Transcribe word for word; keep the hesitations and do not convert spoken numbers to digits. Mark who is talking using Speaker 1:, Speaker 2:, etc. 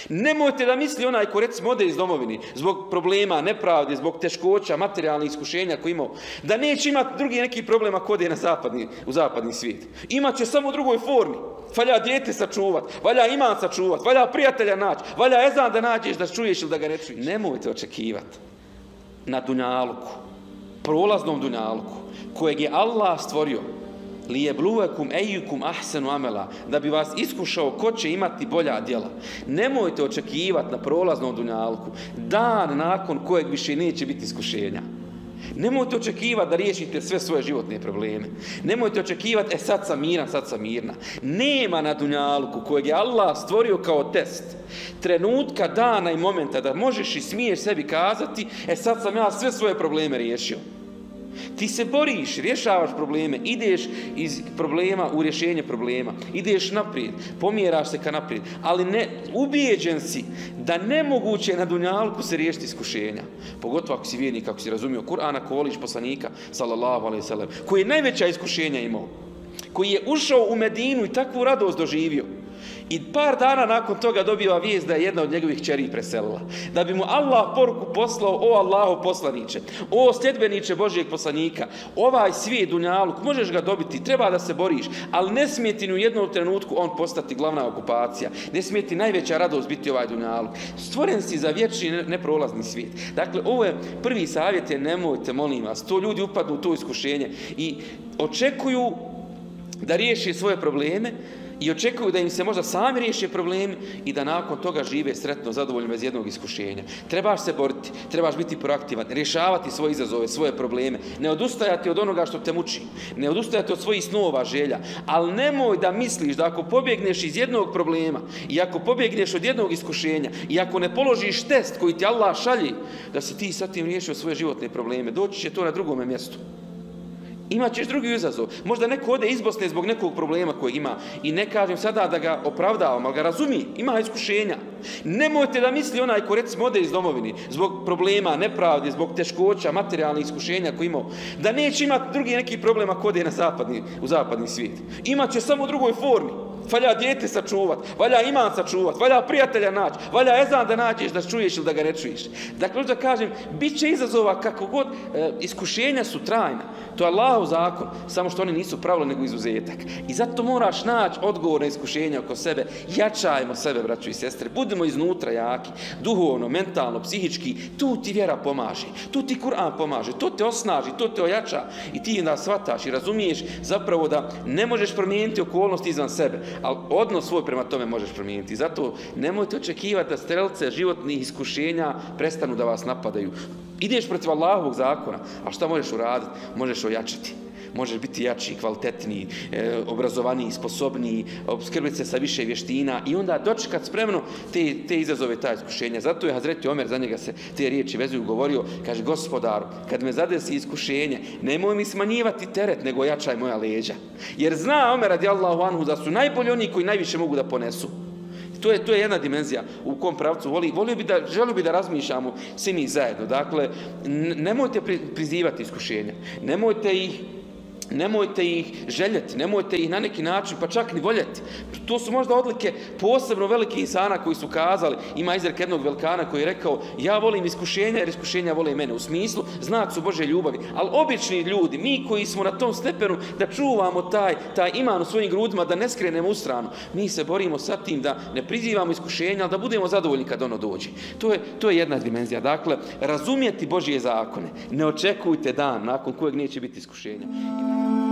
Speaker 1: Nemojte da misli onaj ko recimo ode iz domovini zbog problema, nepravde, zbog teškoća, materijalnih iskušenja koje imao, da neće imati drugi neki problem ako ode na zapadni, u zapadni svijet. Imaće samo u drugoj formi. Valja dijete sačuvat, valja iman sačuvat, valja prijatelja naći, valja ezan da nađeš da čuješ ili da ga ne čuješ. Nemojte očekivati na dunjaluku, prolaznom dunjaluku, kojeg je Allah stvorio, lijebluvekum ejukum ahsenu amela, da bi vas iskušao ko će imati bolja djela. Nemojte očekivati na prolaznom dunjaluku dan nakon kojeg više neće biti iskušenja. Nemojte očekivati da riješite sve svoje životne probleme. Nemojte očekivati, e sad sam miran, sad sam mirna. Nema na dunjaluku kojeg je Allah stvorio kao test trenutka, dana i momenta da možeš i smiješ sebi kazati, e sad sam ja sve svoje probleme riješio. Ti se boriš, rješavaš probleme, ideš iz problema u rješenje problema, ideš naprijed, pomjeraš se ka naprijed, ali ne, ubijeđen si da nemoguće na dunjalku se riješiti iskušenja. Pogotovo ako si vjernik, ako si razumio Kur'ana, ako voliš poslanika, sallallahu alejhi ve sellem, koji je najveća iskušenja imao, koji je ušao u Medinu i takvu radost doživio. I par dana nakon toga dobiva vijest da je jedna od njegovih kćeri preselila. Da bi mu Allah poruku poslao, o Allahov poslaniče, o sljedbeniče Božijeg poslanika, ovaj svijet dunjaluk, možeš ga dobiti, treba da se boriš, ali ne smije ti ni u jednom trenutku on postati glavna okupacija. Ne smije ti najveća radost biti ovaj dunjaluk. Stvoren si za vječni neprolazni svijet. Dakle, ovo je prvi savjet, je nemojte, molim vas, to ljudi upadnu u to iskušenje i očekuju da riješi svoje probleme, i očekuju da im se možda sami riješe problemi i da nakon toga žive sretno, zadovoljno bez jednog iskušenja. Trebaš se boriti, trebaš biti proaktivan, rješavati svoje izazove, svoje probleme, ne odustajati od onoga što te muči, ne odustajati od svojih snova, želja, ali nemoj da misliš da ako pobjegneš iz jednog problema i ako pobjegneš od jednog iskušenja i ako ne položiš test koji ti Allah šalje, da si ti sa tim riješio svoje životne probleme. Doći će to na drugome mjestu. Imaćeš drugi izazov. Možda neko ode iz Bosne zbog nekog problema kojeg ima. I ne kažem sada da ga opravdavam, ali ga razumi. Ima iskušenja. Nemojte da misli onaj ko recimo ode iz domovini zbog problema, nepravde, zbog teškoća, materijalnih iskušenja koje imao, da neće imati drugi neki problem ako ode na zapadni, u zapadni svijet. Imaće samo u drugoj formi. Valja dijete sačuvat, valja iman sačuvat, valja prijatelja naći, valja ezan da nađeš da čuješ ili da ga ne čuješ. Dakle, da kažem, bit će izazova kako god, e, iskušenja su trajna. To je Allahov zakon, samo što oni nisu pravilo nego izuzetak. I zato moraš naći odgovor na iskušenja oko sebe. Jačajmo sebe, braćo i sestre, budemo iznutra jaki, duhovno, mentalno, psihički. Tu ti vjera pomaže, tu ti Kur'an pomaže, to te osnaži, to te ojača i ti onda shvataš i razumiješ zapravo da ne možeš promijeniti okolnosti izvan sebe, ali odnos svoj prema tome možeš promijeniti. Zato nemojte očekivati da strelce životnih iskušenja prestanu da vas napadaju. Ideš protiv Allahovog zakona, a šta možeš uraditi? Možeš ojačati. Možeš biti jači, kvalitetniji, e, obrazovaniji, sposobniji, obskrbiti se sa više vještina i onda dočekat spremno te, te izazove, ta iskušenja. Zato je Hazreti Omer, za njega se te riječi vezuju, govorio, kaže, Gospodaru, kad me zadesi iskušenje, nemoj mi smanjivati teret, nego jačaj moja leđa. Jer zna Omer radijallahu anhu da su najbolji oni koji najviše mogu da ponesu. To je, to je jedna dimenzija u kom pravcu voli, volio bi da, želio bi da razmišljamo svi mi zajedno. Dakle, nemojte prizivati iskušenja, nemojte ih Nemojte ih željeti, nemojte ih na neki način pa čak ni voljeti. To su možda odlike posebno velikih insana koji su kazali, ima izrek jednog velikana koji je rekao, ja volim iskušenja jer iskušenja vole mene, u smislu znak su Božje ljubavi. Ali obični ljudi, mi koji smo na tom stepenu da čuvamo taj, taj iman u svojim grudima, da ne skrenemo u stranu, mi se borimo sa tim da ne prizivamo iskušenja, ali da budemo zadovoljni kad ono dođe. To je, to je jedna dimenzija. Dakle, razumjeti Božje zakone. Ne očekujte dan nakon kojeg neće biti iskušenja.